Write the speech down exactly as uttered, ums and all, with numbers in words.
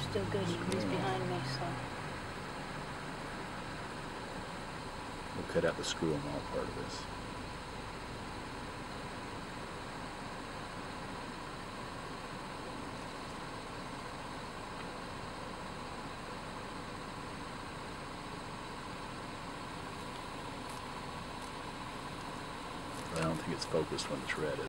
still good. He's behind me, so. We'll cut out the screw and all part of this. I don't think it's focused when it's red.